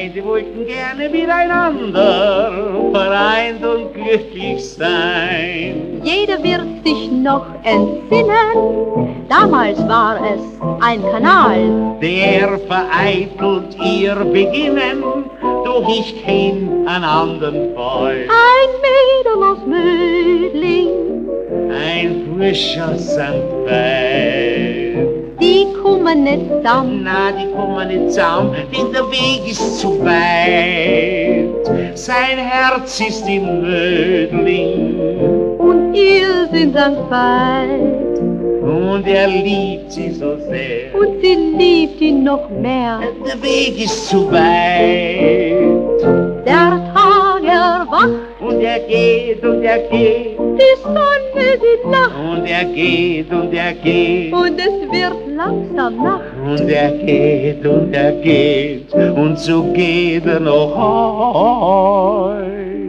beide wollten gerne miteinander vereint und glücklich sein. Jeder wird sich noch entsinnen, damals war es ein Kanal. Der vereitelt ihr Beginnen, doch ich kenn einen anderen Fall. Ein Mädel aus Mödling, ein frischer Sandfeld. Die kommen nicht zusammen, Na, die kommen nicht zusammen, denn der Weg ist zu weit. Sein Herz ist in Mödling und ihr sind ein Feind. und liebt sie so sehr. Und sie liebt ihn noch mehr. Der Weg ist zu weit. Der Tag erwacht, Und geht und geht. die Sonne die Nacht. Und geht und geht. Und es wird langsam Nacht. Und geht und so geht noch heut.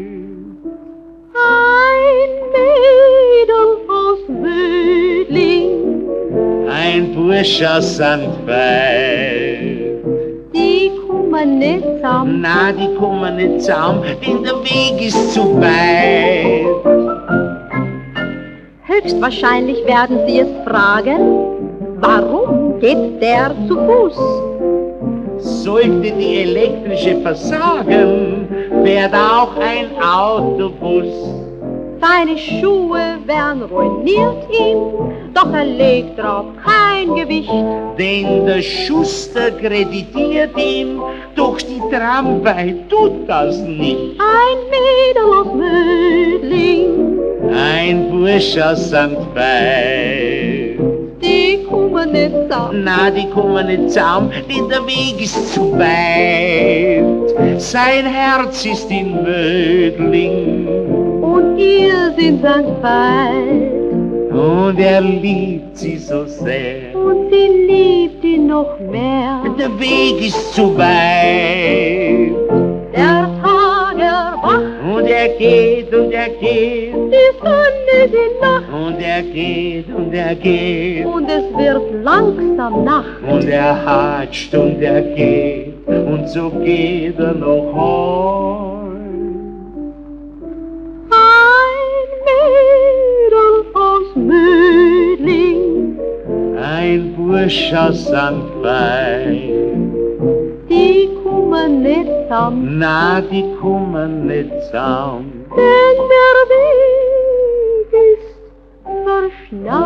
Ein Mädel aus Mödling, Ein Burscher Sandfeld. die kommen nicht zusammen. Na, die kommen nicht zusammen, denn der Weg ist zu weit. Höchstwahrscheinlich werden Sie es fragen, warum geht der zu Fuß? Sollte die elektrische versagen, fährt auch ein Autobus. Seine Schuhe werden ruiniert ihm, doch er legt drauf kein Gewicht. Denn der Schuster kreditiert ihm, doch die Tramway tut das nicht. Ein Mädel aus Mödling, Ein Burscher Sandfeld. die kommen nicht zusammen. Na, die kommen nicht zusammen, denn der Weg ist zu weit. Sein Herz ist in Mödling Und ihr sind sein Feind. und liebt sie so sehr. Und sie liebt ihn noch mehr. Der Weg ist zu weit. Der Tag erwacht, Und geht und geht. die Sonne die Nacht. Und geht und geht. Und es wird langsam Nacht. Und hatscht und geht. Und so geht noch heut. Ein Mädel aus Mödling, Ein Burscher Sandfeld. die kommen nicht zusammen. Na, die kommen nicht zusammen. Denn der Weg ist verschneit.